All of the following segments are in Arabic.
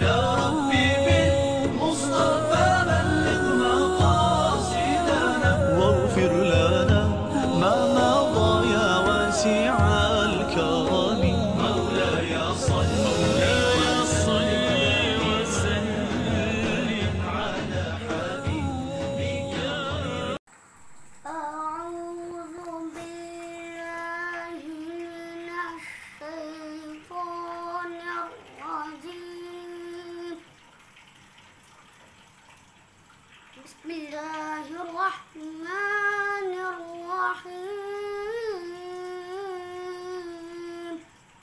يا ربي بالمصطفى بلغ مقاصدنا واغفر لنا ما مضى يا واسع الكرم. مولاي صل وسلم على حبيبك. أعوذ بالله من الشيطان الرجيم. بسم الله الرحمن الرحيم.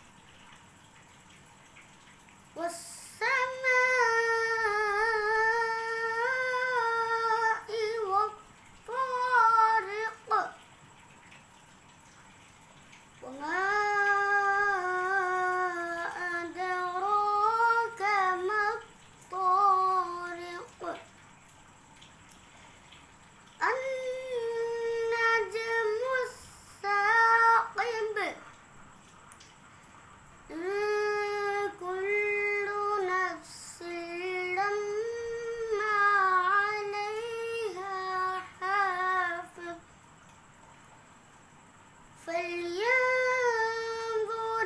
والسماء والطارق وما أدراك ما الطارق. النجم الثاقب. كل نفس لما عليها حافظ. فلينظر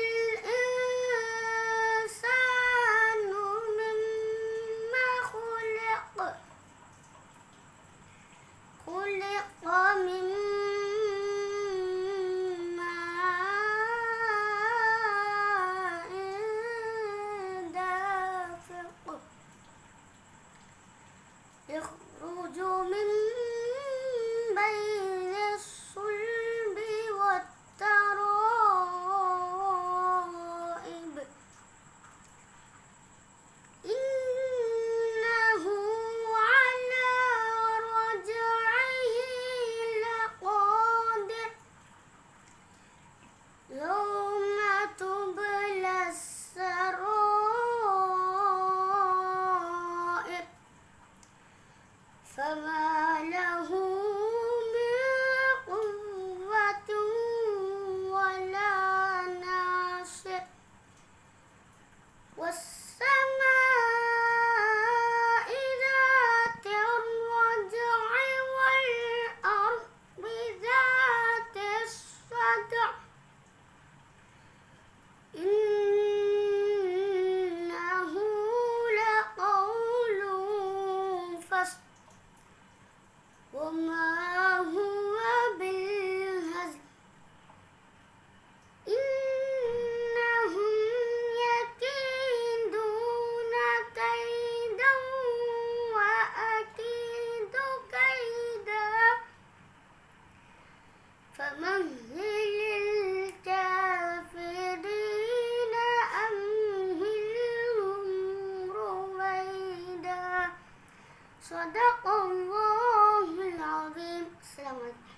الإنسان مما خلق. خلق من ماء دافق. يخرج من بين الصلب والترائب. إنه على رجعه لقادر. يوم تبلى السرائر. فما له من قوة ولا ناصر. والسماء ذات الرجع والأرض ذات الصدع. إنه لقول فصل وما هو بالهزل. إنهم يكيدون كيدا وأكيد كيدا. فمهل الكافرين أمهلهم رويدا. صدق الله العظيم. السلام عليكم.